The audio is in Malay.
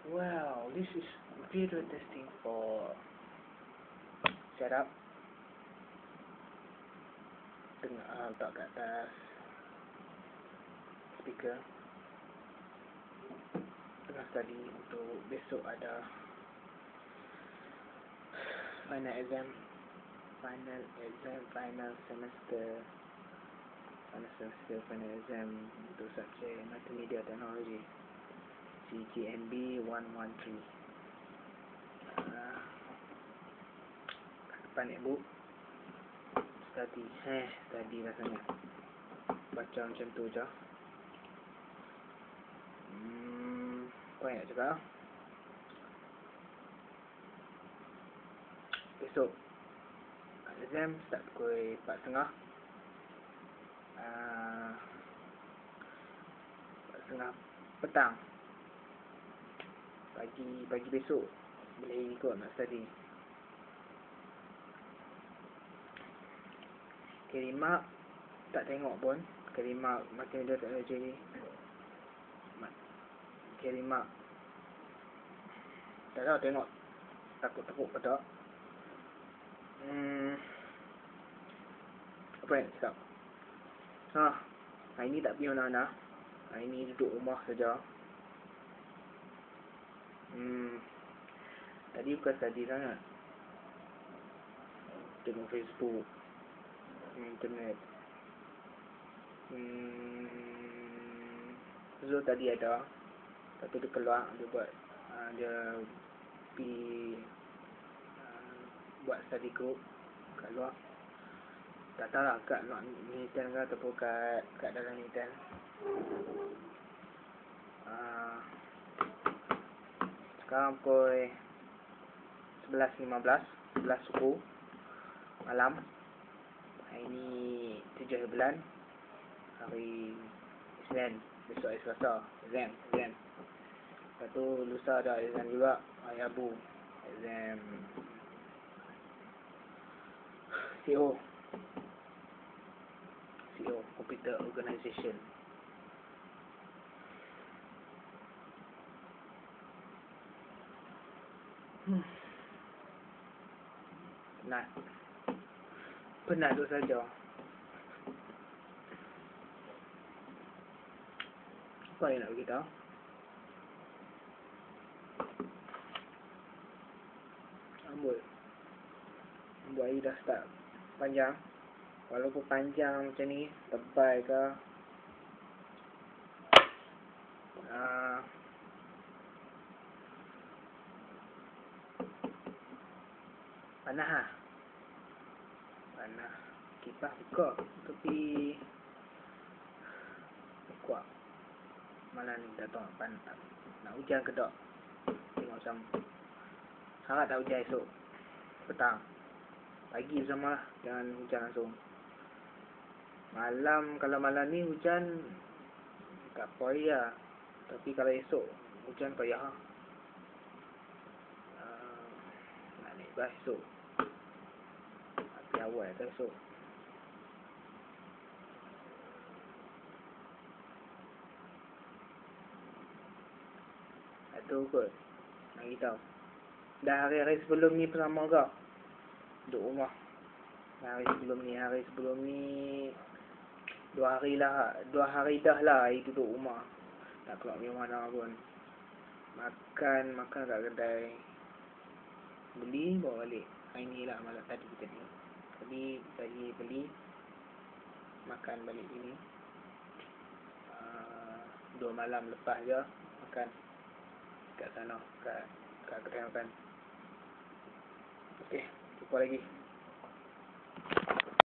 Well, this is video testing for setup. Letak kat atas speaker. Tengah study untuk besok ada final exam untuk subjek Multimedia Technology CGMB 113. Depan netbook study rasanya baca macam tu je. Apa yang nak cakap? Besok exam start pukul 4.30. 4.30 petang. Pagi besok boleh ikut nak study. Kerimak tak tengok pun. Kerimak Multimedia Technology ni. Kerimak tak tahu tengok. Takut ke tak. Apa yang cakap? Hari ni tak pergi mana-mana. Hari ni duduk rumah saja. Tadi bukan study sangat. Tengok Facebook, internet. Zul tadi ada, tapi dia keluar, dia buat dia pergi buat study group kat luar. Tak tahu lah kat luar Newton ke ataupun kat dalam Newton. Sekarang pukul 11.15, 11 suku malam. Hari ni 7 bulan, hari Isnin, besok hari Selasa, exam. Lepas tu lusa ada exam juga, hari Rabu exam CO Computer Organisation. Penat tu saja. Apa yang nak beritahu? Rambut ni dah start panjang. Walaupun panjang macam ni, tebal ke, panas. Kipas buka tapi kuat. Malam ni tak tahu nak hujan ke tak. Tengok macam harap tak hujan esok petang. Pagi sama lah, jangan hujan langsung. Kalau malam ni hujan tak payah. Tapi kalau esok hujan payah. Nak naik bas esok. Tapi awal ke esok. Itu kot nak beritahu. Dah hari-hari sebelum ni pun sama ke duduk rumah. Hari sebelum ni 2 hari dah lah duduk rumah. Tak keluar pergi mana pun. Makan kat kedai. Beli bawa balik. Hari ni lah malam tadi. Tadi beli makan balik sini. 2 malam lepas je makan kat sana, kat kedai makan. Okey, jumpa lagi.